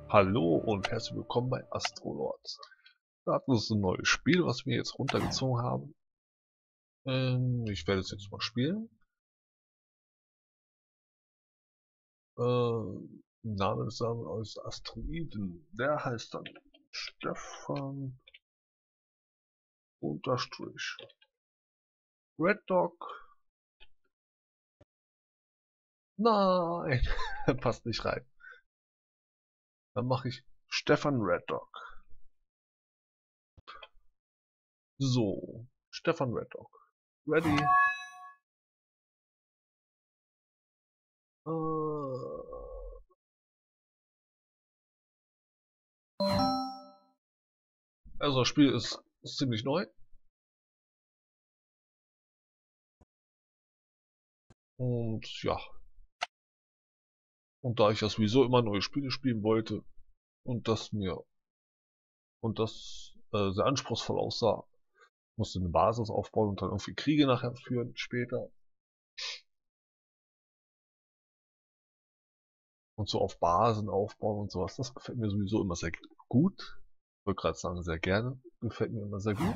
Hallo und herzlich willkommen bei Astrolords. Da ist ein neues Spiel, was wir jetzt runtergezogen haben. Ich werde es jetzt mal spielen. Name des Samen ist Asteroiden. Der heißt dann Stefan unterstrich Red Dog. Nein, passt nicht rein. Dann mache ich Stefan Red Dog. So, Stefan Red Dog. Ready? Also das Spiel ist ziemlich neu. Und ja. Und da ich ja sowieso immer neue Spiele spielen wollte und das sehr anspruchsvoll aussah, musste eine Basis aufbauen und dann irgendwie Kriege nachher führen später. Und so auf Basen aufbauen und sowas. Das gefällt mir sowieso immer sehr gut. Ich wollte gerade sagen, sehr gerne. Gefällt mir immer sehr gut.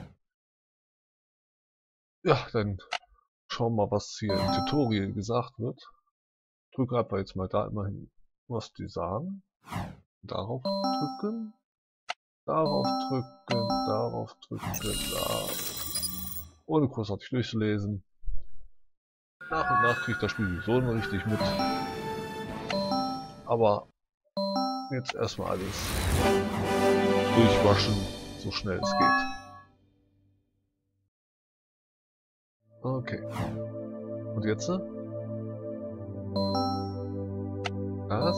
Ja, dann schauen wir mal, was hier im Tutorial gesagt wird. Drücke einfach jetzt mal da immerhin, was die sagen. Darauf drücken. Darauf drücken. Darauf drücken. Da. Ohne großartig durchzulesen. Nach und nach kriegt das Spiel sowieso noch richtig mit. Aber jetzt erstmal alles durchwaschen, so schnell es geht. Okay. Und jetzt? Das.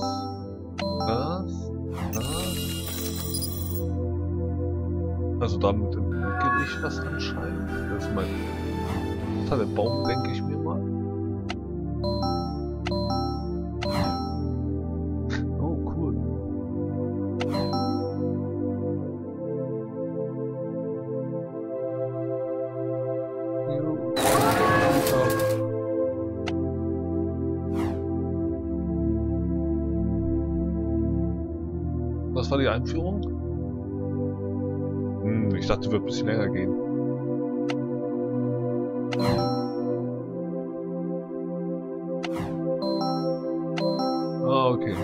Also damit entwickle ich was anscheinend. Das ist mein Tannenbaum, denke ich mir mal. Oh, cool. Das war die Einführung. Ich dachte, die wird ein bisschen länger gehen. Ah, okay.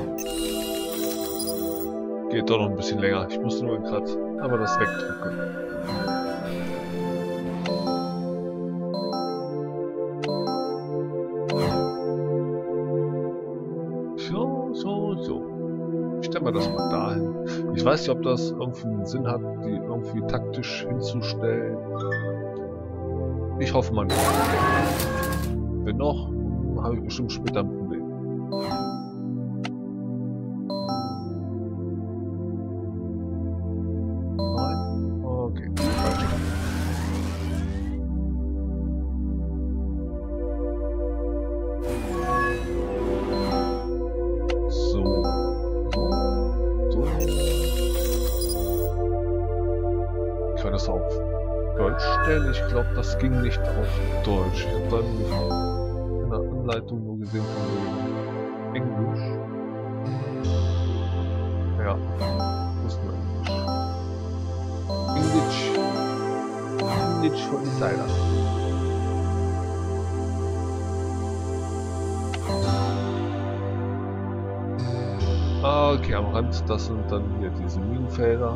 Geht doch noch ein bisschen länger. Ich musste nur gerade einmal das wegdrücken. So. Ich stelle mal das mal dahin. Ich weiß nicht, ob das irgendwie einen Sinn hat, die irgendwie taktisch hinzustellen. Ich hoffe mal nicht. Wenn noch, habe ich bestimmt später ein Problem. Nein? Okay. Ich kann das auf Deutsch stellen. Ich glaube, das ging nicht auf Deutsch. Ich habe in der Anleitung nur gesehen von Englisch. Ja, das ist nur Englisch. Englisch for Insider. Ah, okay, am Rand, das sind dann hier diese Minenfelder.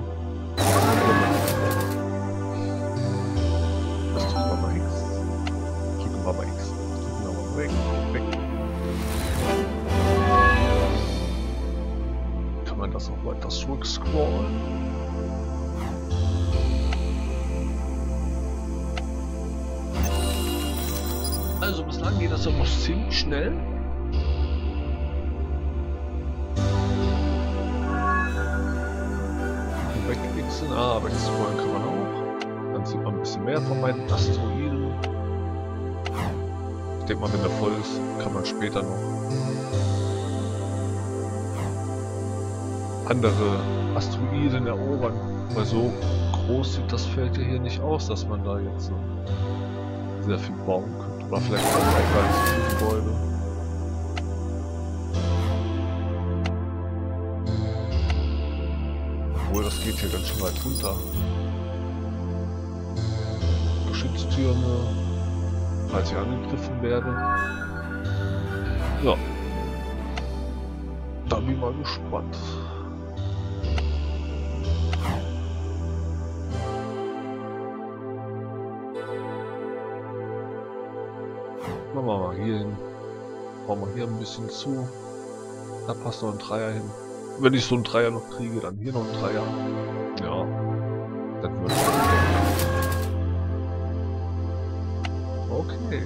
Das drücken wir mal X. Drücken wir mal X. Drücken wir mal weg. Kann man das noch weiter zurückscrollen? Also bislang geht das immer ziemlich schnell. Wegwechseln, wegscrollen kann man auch. Dann sieht man ein bisschen mehr von meinen Asteroiden. Ich denke mal, wenn der voll ist, kann man später noch andere Asteroiden erobern. Weil so groß sieht das Feld hier nicht aus, dass man da jetzt so sehr viel bauen könnte. Oder vielleicht auch gar nicht so viele Gebäude. Obwohl, das geht hier ganz schön weit runter. Geschütztürme, falls ich angegriffen werde. Ja. Da bin ich mal gespannt. Machen wir mal hier hin. Bauen wir hier ein bisschen zu. Da passt noch ein Dreier hin. Wenn ich so einen Dreier noch kriege, dann hier noch ein Dreier. Ja. Dann wird es. Okay.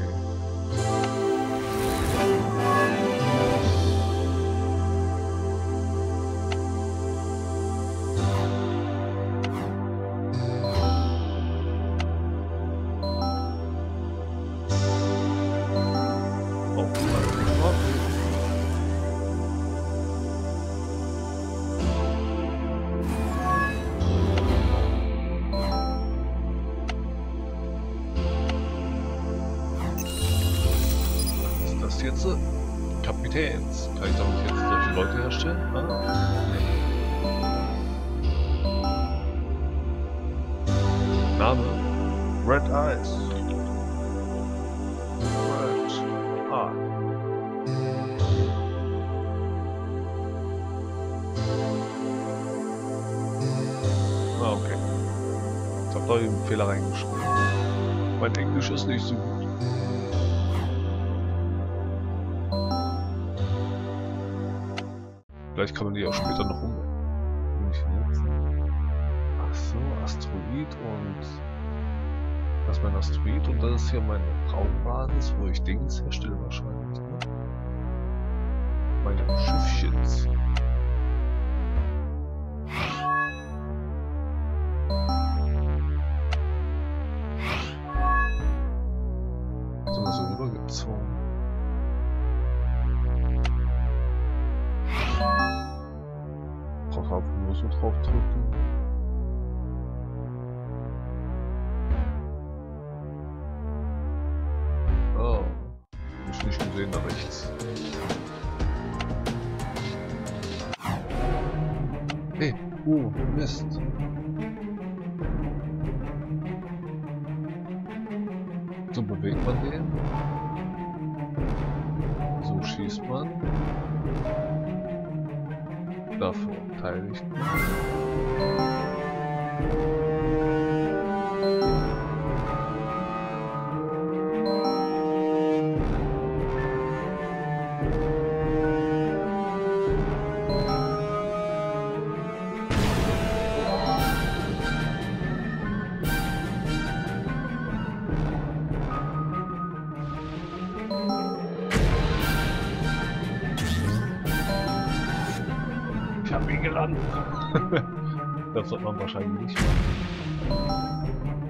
Jetzt Kapitäns. Kann ich damit jetzt solche Leute herstellen? Ah, nee. Name Red Eyes. Red Eye. Ah, okay. Ich hab da einen Fehler reingeschrieben. Mein Englisch ist nicht so gut. Vielleicht kann man die auch später noch umnutzen. Ach so, Asteroid und... Das ist mein Asteroid und das ist hier meine Raumbasis, wo ich Dings herstelle wahrscheinlich. Ne? Meine Schiffchens. Jetzt sind wir so rübergezogen. Nur so drauf drücken. Oh, ist nicht gesehen nach rechts. Hey, Mist. So bewegt man den. So schießt man. Dafür teile ich. Ich habe ihn gelandet. Das sollte man wahrscheinlich nicht machen.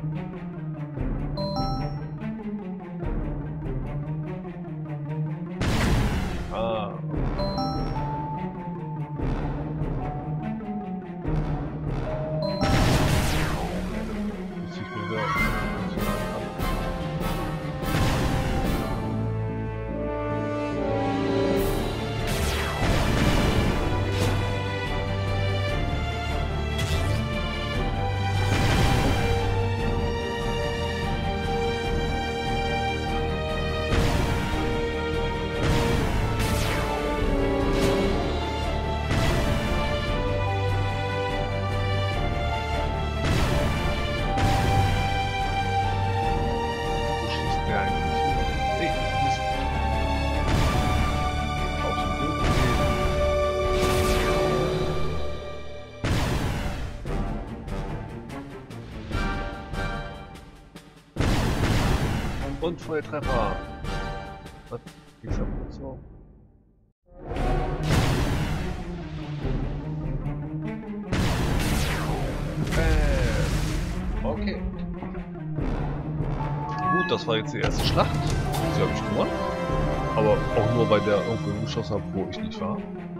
Ah. Jetzt sieht mir wieder ab. Und Volltreffer. Was? Ich sag mal so. Okay. Gut, das war jetzt die erste Schlacht. Sie habe ich gewonnen. Aber auch nur, weil der irgendwo geschossen hat, wo ich nicht war.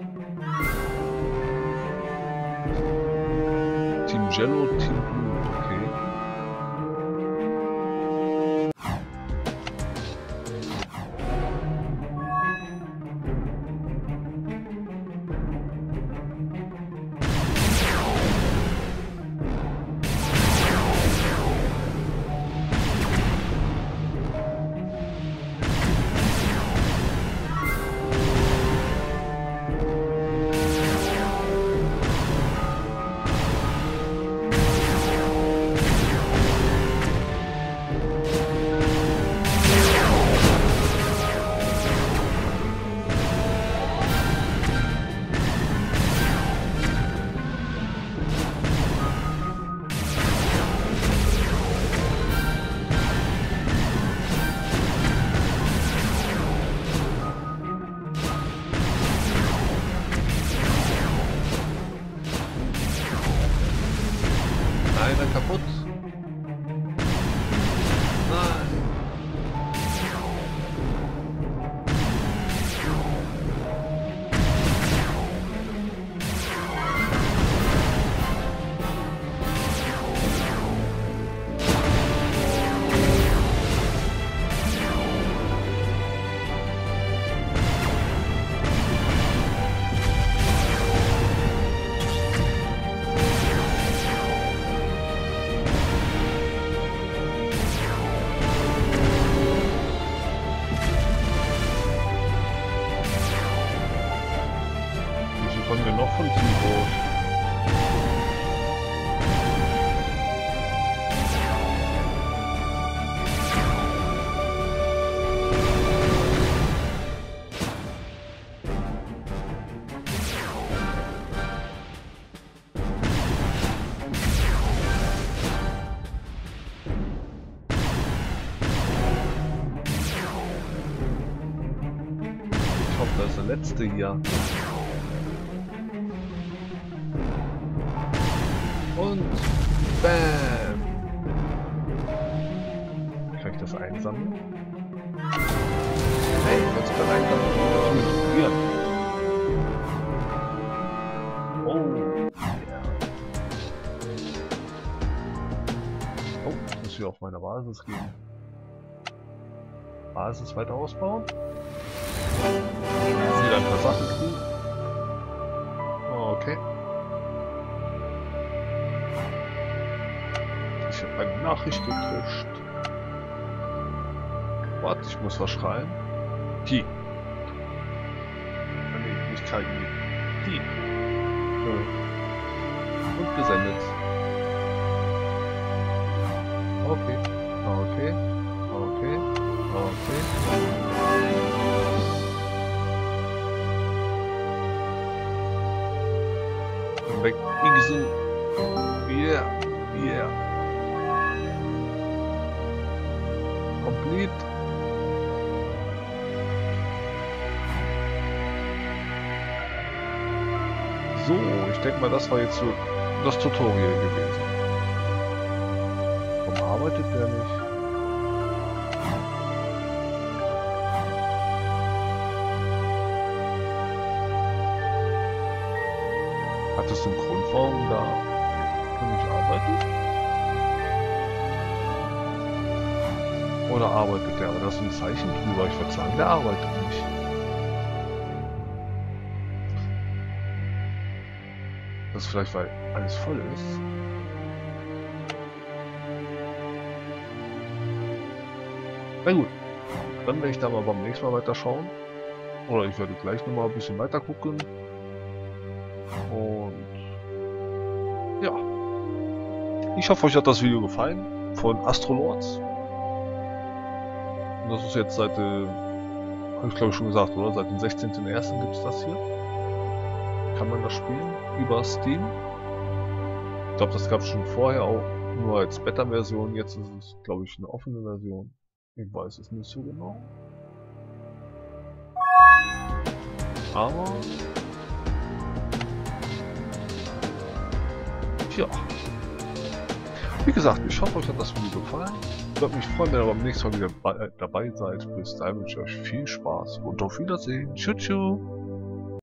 Team Jello, Team Blue, okay. Einer kaputt. Nein. Kommen wir noch von Teamboot? Ich hoffe, das ist der letzte hier. Und bam! Kann ich das einsammeln? Hey, du kannst das einsammeln. Hier. Oh, yeah. Oh, ich muss hier auf meine Basis gehen. Basis weiter ausbauen. Wieder ein paar Sachen kriegen. Okay. Ich habe eine Nachricht gekriegt. Warte, ich muss was schreien. Die. Nee, nicht KI. Die. Und gesendet. Okay. Okay. Okay. Okay. Weg. Igzu. Yeah. Yeah. Complete. So, ich denke mal, das war jetzt so das Tutorial gewesen. Warum arbeitet der nicht? Hat es einen Grund, warum da nicht arbeitet? Oder arbeitet der? Aber das ist ein Zeichen drüber. Ich würde sagen, der arbeitet nicht. Das ist vielleicht, weil alles voll ist. Na gut. Dann werde ich da mal beim nächsten Mal weiter schauen. Oder ich werde gleich nochmal ein bisschen weiter gucken. Und ja. Ich hoffe, euch hat das Video gefallen. Von Astrolords. Und das ist jetzt seit, habe ich glaube ich schon gesagt, oder? Seit dem 16.01. gibt es das hier. Kann man das spielen über Steam. Ich glaube, das gab es schon vorher auch nur als Beta-Version. Jetzt ist es, glaube ich, eine offene Version. Ich weiß es nicht so genau. Aber ja. Wie gesagt, ich hoffe, euch hat das Video gefallen. Ich würde mich freuen, wenn ihr beim nächsten Mal wieder dabei seid. Bis dahin wünsche ich euch viel Spaß und auf Wiedersehen. Tschüss.